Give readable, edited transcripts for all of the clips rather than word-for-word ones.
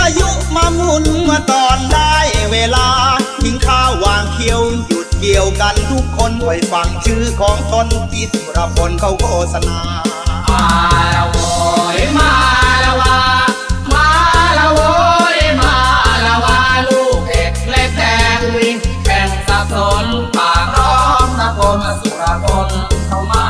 ายุมาหมุนเมื่อตอนได้เวลาทิ้งข้าววางเคี้ยวหยุดเกี่ยวกันทุกคนไปฟังชื่อของตนที่สุรพลเขาโฆษณามาละโวยมาละวามาละโวยมาละวาลูกเด็กเล็กแดงวิ่งแข่งสับสนปากร้องตะโกนสุรพลเข้ามา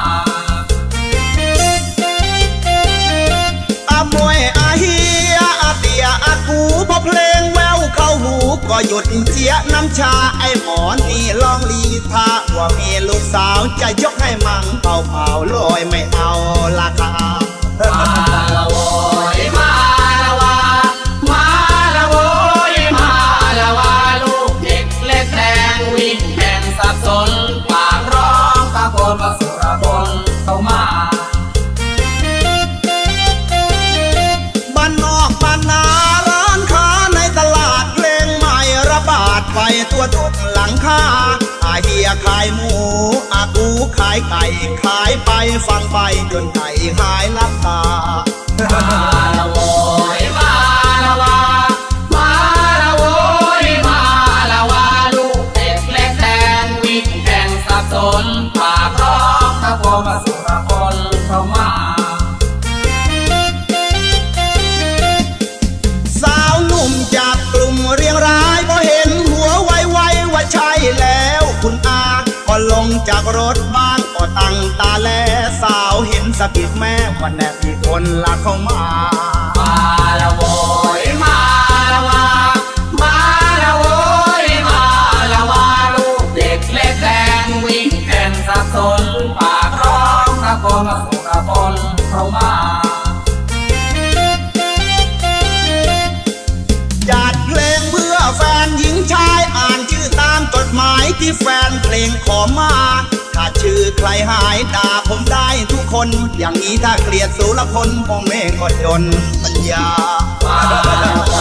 อามวยอาเฮียอาเตียอากูพอเพลงแววเข้าหูก็หยุดเจียน้ำชาไอ้หมอนี่ลองลีท่าว่ามีลูกสาวจะยกให้มั่งเป่าเป่าลอยไม่เอาราคามาละโวยมาละวามาละโวยมาละวาลูกเด็กเล็กแดงวิ่งแข่งสับสนปากร้องตะโกนว่าสุรพลเข้ามาบ้านนอกบ้านนาร้านค้าในตลาดเพลงใหม่ระบาดไปตัวทุกหลังคาอาเฮียขายหมูอากูขายไก่ขายไปฟังไปจนไก่หายลับตามาละโวยมาละวามาละโวยมาละวาลูกเด็กเล็กแดงวิ่งแข่งสับสนปากร้องตะโกนว่าสุรพลเข้ามาสาวหนุ่มจากกลุ่มเรียงรายพอเห็นหัวไวว่าใช่แล้วคุณอาก็ลงจากรถบ้านก็ตั้งตาแลสาวเห็นสะกิดแม่วันแนบอีกคนละเข้ามามาละโวยมาละวามาละโวยมาละวาลูกเด็กเล็กแดงวิ่งแข่งสับสนปากร้องตะโกนว่าสุรพลเข้ามาจัดเพลงเพื่อแฟนหญิงชายอ่านชื่อตามจดหมายที่แฟนเพลงขอมาถ้าชื่อใครหายด่าผมได้ทุกคนอย่างนี้ถ้าเกลียดสุรพลคงไม่ก็จนปัญญามาละโว